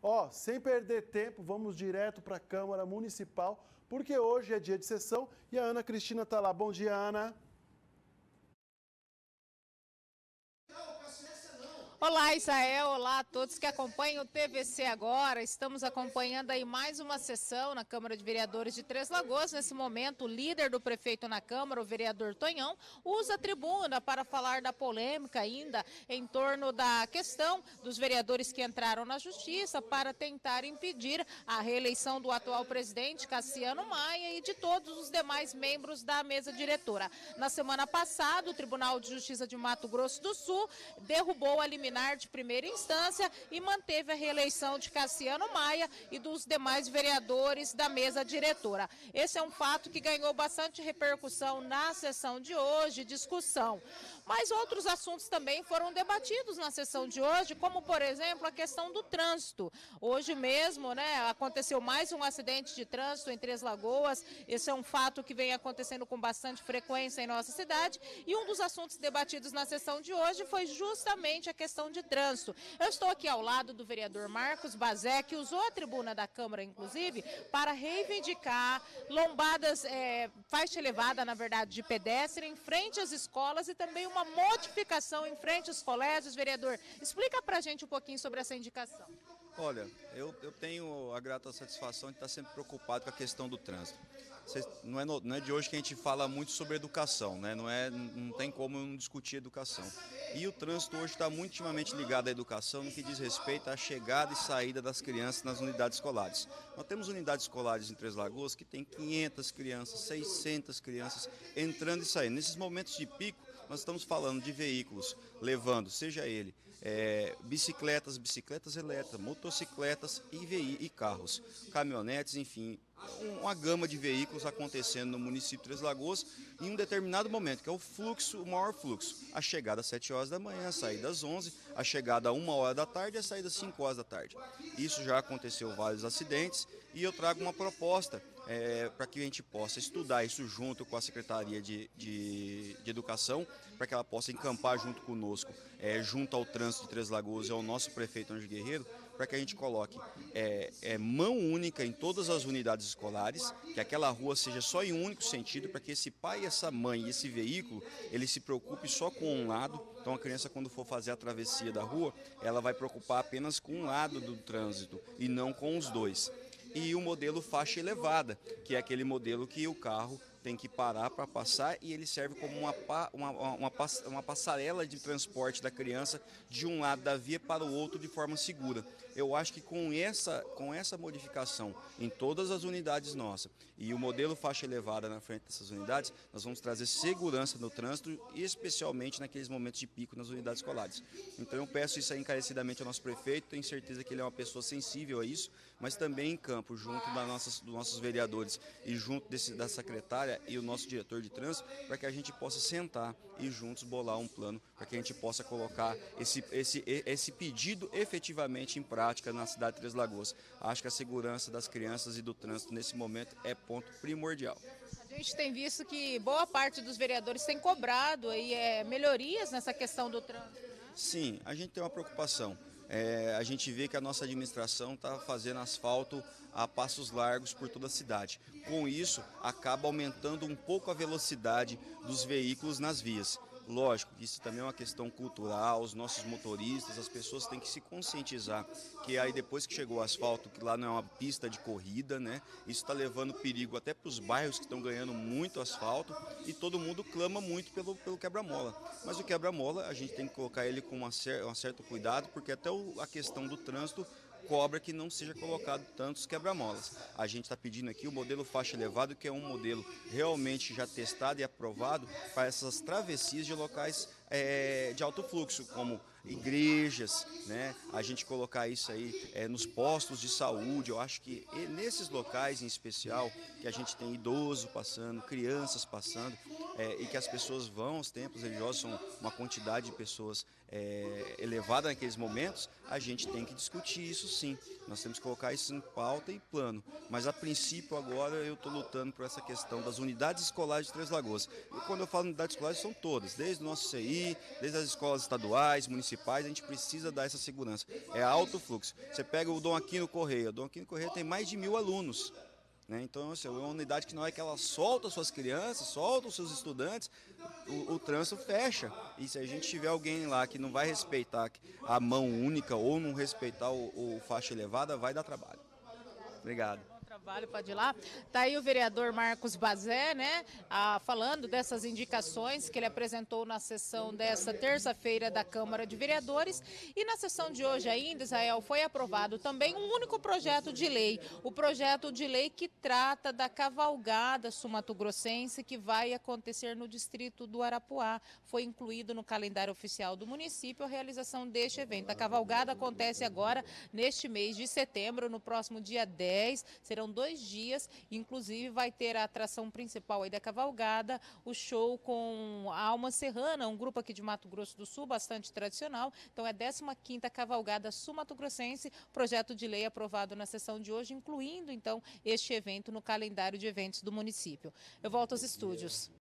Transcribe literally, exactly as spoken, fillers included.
Ó, sem perder tempo, vamos direto para a Câmara Municipal, porque hoje é dia de sessão e a Ana Cristina está lá. Bom dia, Ana. Olá, Israel. Olá a todos que acompanham o T V C agora. Estamos acompanhando aí mais uma sessão na Câmara de Vereadores de Três Lagoas. Nesse momento, o líder do prefeito na Câmara, o vereador Tonhão, usa a tribuna para falar da polêmica ainda em torno da questão dos vereadores que entraram na Justiça para tentar impedir a reeleição do atual presidente, Cassiano Maia, e de todos os demais membros da mesa diretora. Na semana passada, o Tribunal de Justiça de Mato Grosso do Sul derrubou a liminar de primeira instância e manteve a reeleição de Cassiano Maia e dos demais vereadores da mesa diretora. Esse é um fato que ganhou bastante repercussão na sessão de hoje, discussão. Mas outros assuntos também foram debatidos na sessão de hoje, como, por exemplo, a questão do trânsito. Hoje mesmo, né, aconteceu mais um acidente de trânsito em Três Lagoas. Esse é um fato que vem acontecendo com bastante frequência em nossa cidade. E um dos assuntos debatidos na sessão de hoje foi justamente a questão de trânsito. Eu estou aqui ao lado do vereador Marcos Bazé, que usou a tribuna da Câmara, inclusive, para reivindicar lombadas, é, faixa elevada, na verdade, de pedestre em frente às escolas e também uma modificação em frente aos colégios. Vereador, explica pra gente um pouquinho sobre essa indicação. Olha, eu, eu tenho a grata satisfação de estar sempre preocupado com a questão do trânsito. Não é, no, não é de hoje que a gente fala muito sobre educação, né? não, é, não tem como não discutir educação. E o trânsito hoje está muito intimamente ligado à educação no que diz respeito à chegada e saída das crianças nas unidades escolares. Nós temos unidades escolares em Três Lagoas que tem quinhentas crianças, seiscentas crianças entrando e saindo. Nesses momentos de pico, nós estamos falando de veículos levando, seja ele, é, bicicletas, bicicletas elétricas, motocicletas e, e carros, caminhonetes, enfim, uma gama de veículos acontecendo no município de Três Lagoas em um determinado momento, que é o fluxo, o maior fluxo. A chegada às sete horas da manhã, a saída às onze, a chegada a uma hora da tarde e a saída às cinco horas da tarde. Isso já aconteceu vários acidentes e eu trago uma proposta é, para que a gente possa estudar isso junto com a Secretaria de, de, de Educação, para que ela possa encampar junto conosco, é, junto ao trânsito de Três Lagoas e ao nosso prefeito Anjo Guerreiro, para que a gente coloque é, é, mão única em todas as unidades escolares, que aquela rua seja só em um único sentido, para que esse pai, essa mãe e esse veículo, ele se preocupe só com um lado. Então a criança, quando for fazer a travessia da rua, ela vai preocupar apenas com um lado do trânsito e não com os dois. E o modelo faixa elevada, que é aquele modelo que o carro tem que parar para passar e ele serve como uma, uma, uma, uma passarela de transporte da criança de um lado da via para o outro de forma segura. Eu acho que com essa, com essa modificação em todas as unidades nossas e o modelo faixa elevada na frente dessas unidades, nós vamos trazer segurança no trânsito e especialmente naqueles momentos de pico nas unidades escolares. Então eu peço isso aí encarecidamente ao nosso prefeito, tenho certeza que ele é uma pessoa sensível a isso, mas também em campo, junto das nossas, dos nossos vereadores e junto desse, da secretária e o nosso diretor de trânsito, para que a gente possa sentar e juntos bolar um plano para que a gente possa colocar esse, esse, esse pedido efetivamente em prática na cidade de Três Lagoas. Acho que a segurança das crianças e do trânsito nesse momento é ponto primordial. A gente tem visto que boa parte dos vereadores tem cobrado aí, é, melhorias nessa questão do trânsito, né? Sim, a gente tem uma preocupação. É, a gente vê que a nossa administração está fazendo asfalto a passos largos por toda a cidade. Com isso, acaba aumentando um pouco a velocidade dos veículos nas vias. Lógico que isso também é uma questão cultural, os nossos motoristas, as pessoas têm que se conscientizar que aí depois que chegou o asfalto, que lá não é uma pista de corrida, né? Isso está levando perigo até para os bairros que estão ganhando muito asfalto e todo mundo clama muito pelo, pelo quebra-mola. Mas o quebra-mola a gente tem que colocar ele com uma cer um certo cuidado, porque até o, a questão do trânsito cobra que não seja colocado tantos quebra-molas. A gente está pedindo aqui o modelo faixa elevado, que é um modelo realmente já testado e aprovado para essas travessias de locais é, de alto fluxo, como igrejas, né? A gente colocar isso aí é, nos postos de saúde. Eu acho que nesses locais em especial, que a gente tem idoso passando, crianças passando, é, e que as pessoas vão aos templos religiosos, são uma quantidade de pessoas é, elevada naqueles momentos, a gente tem que discutir isso sim. Nós temos que colocar isso em pauta e plano. Mas a princípio agora eu estou lutando por essa questão das unidades escolares de Três Lagoas. E quando eu falo unidades escolares, são todas, desde o nosso C I, desde as escolas estaduais, municipais, a gente precisa dar essa segurança. É alto fluxo. Você pega o Dom Aquino Correia, o Dom Aquino Correia tem mais de mil alunos. Né? Então, assim, é uma unidade que na hora que ela solta suas crianças, solta os seus estudantes, o, o trânsito fecha. E se a gente tiver alguém lá que não vai respeitar a mão única ou não respeitar o, o faixa elevada, vai dar trabalho. Obrigado. Trabalho, pode ir lá. Está aí o vereador Marcos Bazé, né, ah, falando dessas indicações que ele apresentou na sessão desta terça-feira da Câmara de Vereadores. E na sessão de hoje ainda, Israel, foi aprovado também um único projeto de lei, o projeto de lei que trata da cavalgada sul-mato-grossense que vai acontecer no distrito do Arapuá. Foi incluído no calendário oficial do município a realização deste evento. A cavalgada acontece agora neste mês de setembro, no próximo dia dez, serão dois dias, inclusive vai ter a atração principal aí da cavalgada, o show com a Alma Serrana, um grupo aqui de Mato Grosso do Sul, bastante tradicional. Então é a décima quinta Cavalgada Sul-Mato-Grossense, projeto de lei aprovado na sessão de hoje, incluindo então este evento no calendário de eventos do município. Eu volto aos estúdios.